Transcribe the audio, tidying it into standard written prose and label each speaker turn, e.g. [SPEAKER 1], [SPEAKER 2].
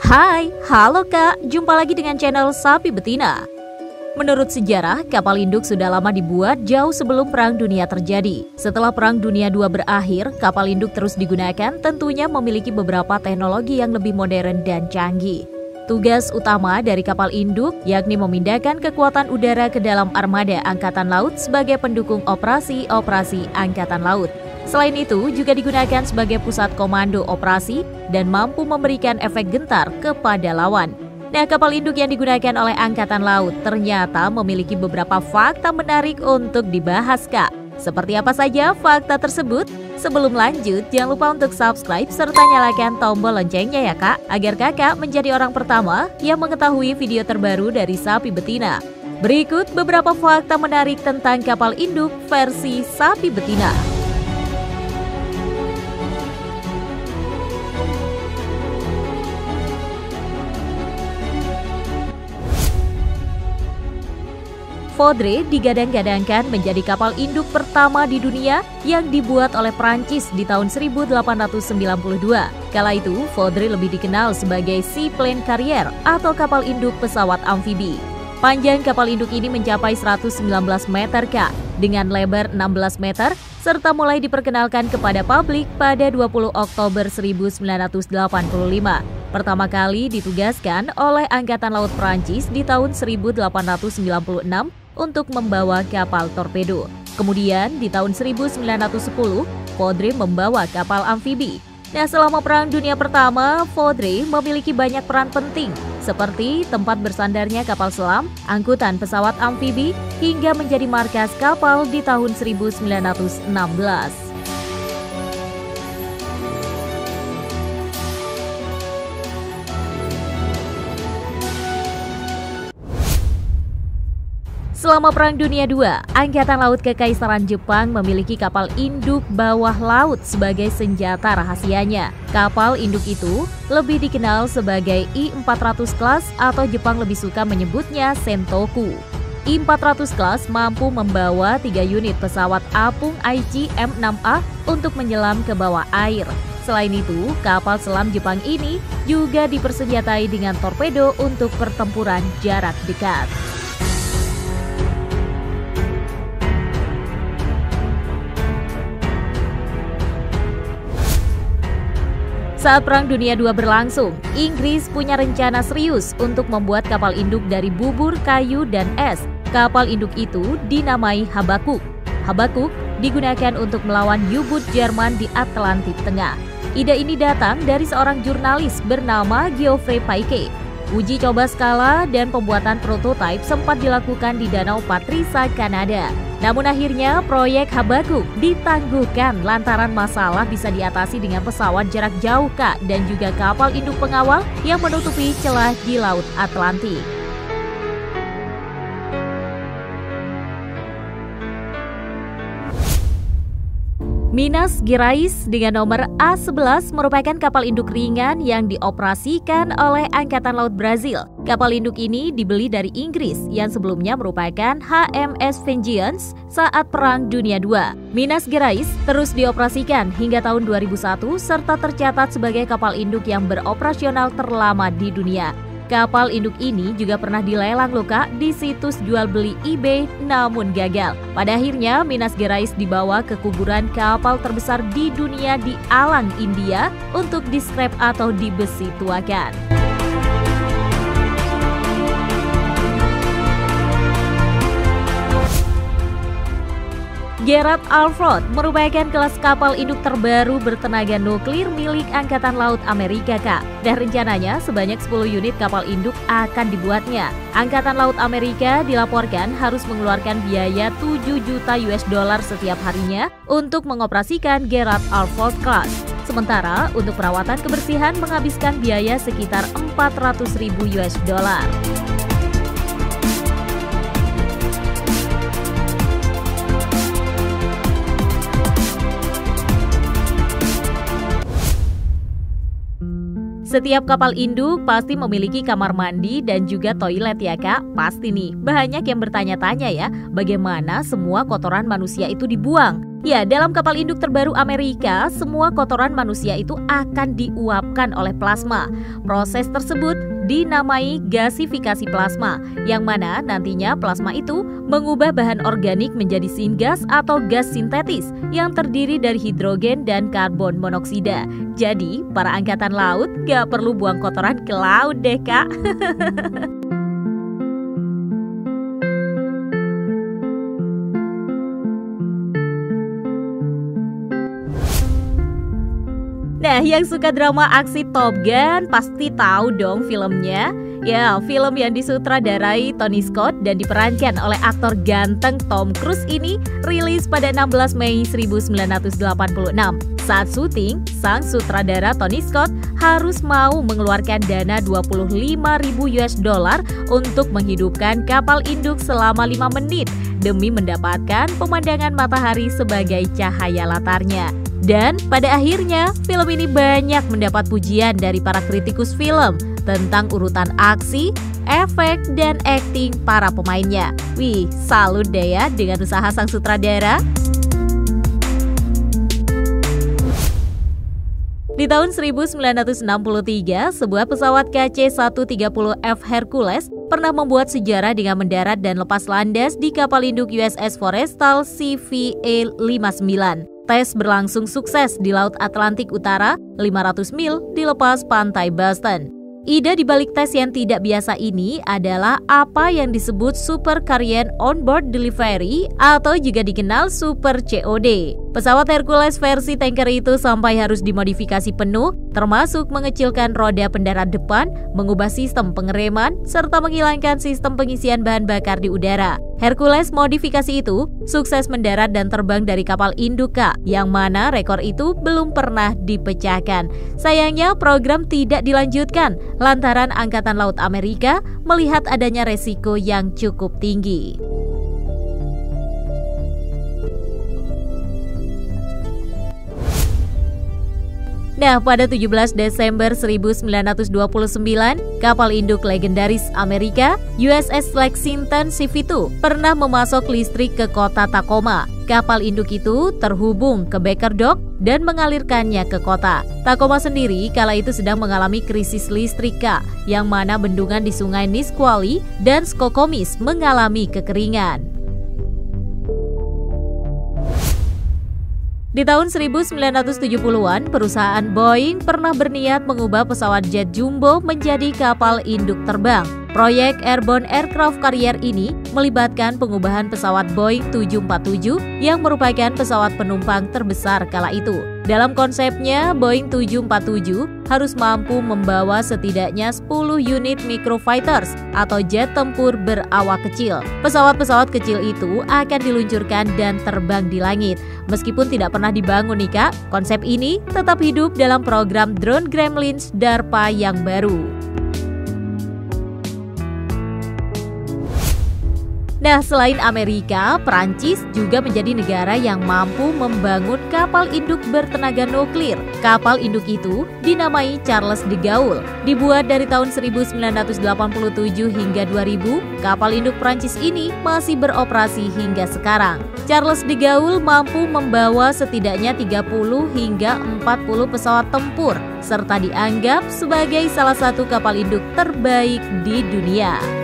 [SPEAKER 1] Hai, halo Kak, jumpa lagi dengan channel Sapi Betina. Menurut sejarah, kapal induk sudah lama dibuat jauh sebelum Perang Dunia terjadi. Setelah Perang Dunia II berakhir, kapal induk terus digunakan, tentunya memiliki beberapa teknologi yang lebih modern dan canggih. Tugas utama dari kapal induk yakni memindahkan kekuatan udara ke dalam armada Angkatan Laut sebagai pendukung operasi-operasi Angkatan Laut. Selain itu, juga digunakan sebagai pusat komando operasi dan mampu memberikan efek gentar kepada lawan. Nah, kapal induk yang digunakan oleh Angkatan Laut ternyata memiliki beberapa fakta menarik untuk dibahas, Kak. Seperti apa saja fakta tersebut? Sebelum lanjut, jangan lupa untuk subscribe serta nyalakan tombol loncengnya ya Kak, agar Kakak menjadi orang pertama yang mengetahui video terbaru dari Sapi Betina. Berikut beberapa fakta menarik tentang kapal induk versi Sapi Betina. Foudre digadang-gadangkan menjadi kapal induk pertama di dunia yang dibuat oleh Prancis di tahun 1892. Kala itu, Foudre lebih dikenal sebagai Seaplane Carrier atau kapal induk pesawat amfibi. Panjang kapal induk ini mencapai 119 meter Kak, dengan lebar 16 meter, serta mulai diperkenalkan kepada publik pada 20 Oktober 1985. Pertama kali ditugaskan oleh Angkatan Laut Prancis di tahun 1896 untuk membawa kapal torpedo. Kemudian di tahun 1910, Foudre membawa kapal amfibi. Nah, selama Perang Dunia Pertama, Foudre memiliki banyak peran penting, seperti tempat bersandarnya kapal selam, angkutan pesawat amfibi, hingga menjadi markas kapal di tahun 1916. Selama Perang Dunia II, Angkatan Laut Kekaisaran Jepang memiliki kapal induk bawah laut sebagai senjata rahasianya. Kapal induk itu lebih dikenal sebagai I-400 Class atau Jepang lebih suka menyebutnya Sentoku. I-400 Class mampu membawa 3 unit pesawat apung Aichi M6A untuk menyelam ke bawah air. Selain itu, kapal selam Jepang ini juga dipersenjatai dengan torpedo untuk pertempuran jarak dekat. Saat Perang Dunia II berlangsung, Inggris punya rencana serius untuk membuat kapal induk dari bubur, kayu, dan es. Kapal induk itu dinamai Habakuk. Habakuk digunakan untuk melawan U-boot Jerman di Atlantik Tengah. Ide ini datang dari seorang jurnalis bernama Geoffrey Paike. Uji coba skala dan pembuatan prototipe sempat dilakukan di Danau Patrisa, Kanada. Namun akhirnya proyek Habakuk ditangguhkan lantaran masalah bisa diatasi dengan pesawat jarak jauh Kak, dan juga kapal induk pengawal yang menutupi celah di Laut Atlantik. Minas Gerais dengan nomor A11 merupakan kapal induk ringan yang dioperasikan oleh Angkatan Laut Brazil. Kapal induk ini dibeli dari Inggris yang sebelumnya merupakan HMS Vengeance saat Perang Dunia II. Minas Gerais terus dioperasikan hingga tahun 2001 serta tercatat sebagai kapal induk yang beroperasional terlama di dunia. Kapal induk ini juga pernah dilelang loh Kak di situs jual beli eBay, namun gagal. Pada akhirnya Minas Gerais dibawa ke kuburan kapal terbesar di dunia di Alang, India untuk di-scrap atau dibesi tuakan. Gerald R. Ford merupakan kelas kapal induk terbaru bertenaga nuklir milik Angkatan Laut Amerika Kak. Dan rencananya sebanyak 10 unit kapal induk akan dibuatnya. Angkatan Laut Amerika dilaporkan harus mengeluarkan biaya 7 juta US dollar setiap harinya untuk mengoperasikan Gerald R. Ford Class. Sementara untuk perawatan kebersihan menghabiskan biaya sekitar 400.000 US dollar. Setiap kapal induk pasti memiliki kamar mandi dan juga toilet ya Kak. Pasti nih, banyak yang bertanya-tanya ya, bagaimana semua kotoran manusia itu dibuang? Ya, dalam kapal induk terbaru Amerika, semua kotoran manusia itu akan diuapkan oleh plasma. Proses tersebut dinamai gasifikasi plasma, yang mana nantinya plasma itu mengubah bahan organik menjadi syngas atau gas sintetis yang terdiri dari hidrogen dan karbon monoksida. Jadi, para angkatan laut gak perlu buang kotoran ke laut deh, Kak. Nah, yang suka drama aksi Top Gun pasti tahu dong filmnya. Ya, film yang disutradarai Tony Scott dan diperankan oleh aktor ganteng Tom Cruise ini rilis pada 16 Mei 1986. Saat syuting, sang sutradara Tony Scott harus mau mengeluarkan dana $25.000 untuk menghidupkan kapal induk selama 5 menit demi mendapatkan pemandangan matahari sebagai cahaya latarnya. Dan pada akhirnya, film ini banyak mendapat pujian dari para kritikus film tentang urutan aksi, efek, dan akting para pemainnya. Wih, salut deh ya dengan usaha sang sutradara. Di tahun 1963, sebuah pesawat KC-130F Hercules pernah membuat sejarah dengan mendarat dan lepas landas di kapal induk USS Forrestal CVA-59. Tes berlangsung sukses di Laut Atlantik Utara, 500 mil di lepas pantai Boston. Ide di balik tes yang tidak biasa ini adalah apa yang disebut Super Carrier Onboard Delivery atau juga dikenal Super COD. Pesawat Hercules versi tanker itu sampai harus dimodifikasi penuh, termasuk mengecilkan roda pendarat depan, mengubah sistem pengereman, serta menghilangkan sistem pengisian bahan bakar di udara. Hercules modifikasi itu sukses mendarat dan terbang dari kapal induk, yang mana rekor itu belum pernah dipecahkan. Sayangnya program tidak dilanjutkan lantaran Angkatan Laut Amerika melihat adanya resiko yang cukup tinggi. Nah, pada 17 Desember 1929, kapal induk legendaris Amerika, USS Lexington CV2, pernah memasok listrik ke kota Tacoma. Kapal induk itu terhubung ke Baker Dock dan mengalirkannya ke kota. Tacoma sendiri kala itu sedang mengalami krisis listrik, yang mana bendungan di sungai Nisqually dan Skokomis mengalami kekeringan. Di tahun 1970-an, perusahaan Boeing pernah berniat mengubah pesawat jet jumbo menjadi kapal induk terbang. Proyek Airborne Aircraft Carrier ini melibatkan pengubahan pesawat Boeing 747 yang merupakan pesawat penumpang terbesar kala itu. Dalam konsepnya, Boeing 747 harus mampu membawa setidaknya 10 unit microfighters atau jet tempur berawak kecil. Pesawat-pesawat kecil itu akan diluncurkan dan terbang di langit. Meskipun tidak pernah dibangun nih, Kak, konsep ini tetap hidup dalam program Drone Gremlins DARPA yang baru. Nah, selain Amerika, Prancis juga menjadi negara yang mampu membangun kapal induk bertenaga nuklir. Kapal induk itu dinamai Charles de Gaulle. Dibuat dari tahun 1987 hingga 2000, kapal induk Prancis ini masih beroperasi hingga sekarang. Charles de Gaulle mampu membawa setidaknya 30 hingga 40 pesawat tempur, serta dianggap sebagai salah satu kapal induk terbaik di dunia.